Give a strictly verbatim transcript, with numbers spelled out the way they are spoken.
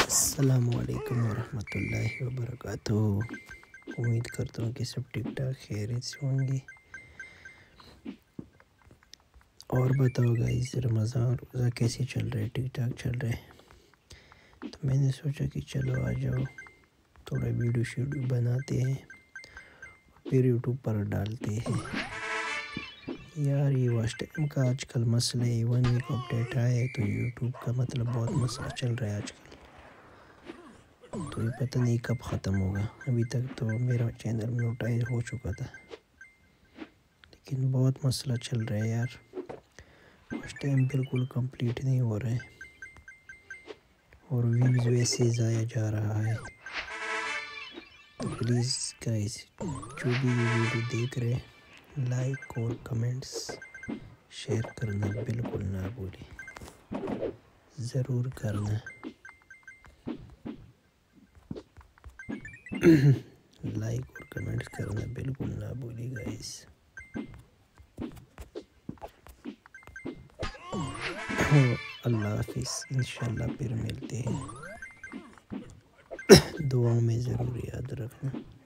अस्सलामुअलैकुम वरहमतुल्लाहि वबरकातुहू। उम्मीद करता हूँ कि सब ठीक ठाक खैरियत से होंगे। और बताओ गाइस, रमज़ान रोज़ा कैसे चल रहे? ठीक ठाक चल रहे? तो मैंने सोचा कि चलो आ जाओ, थोड़ा वीडियो शेडियो बनाते हैं फिर यूट्यूब पर डालते हैं। यार ये वॉच टाइम का आजकल मसला है। वन वीक अपडेट आया है तो यूट्यूब का मतलब बहुत मसला चल रहा है आजकल। तो ये पता नहीं कब ख़त्म होगा। अभी तक तो मेरा चैनल मोनेटाइज हो चुका था, लेकिन बहुत मसला चल रहा है यार। वॉच टाइम बिल्कुल कंप्लीट नहीं हो रहा है और व्यूज़ वैसे ज़ाया जा रहा है। तो प्लीज़ गाइस, जो भी ये वीडियो देख रहे हैं, लाइक और कमेंट्स शेयर करना बिल्कुल ना भूलें, ज़रूर करना। लाइक और कमेंट्स करना बिल्कुल ना भूलिए गाइस। अल्लाह हाफिज़, इंशाल्लाह फिर मिलते हैं। दुआ में ज़रूर याद रखना।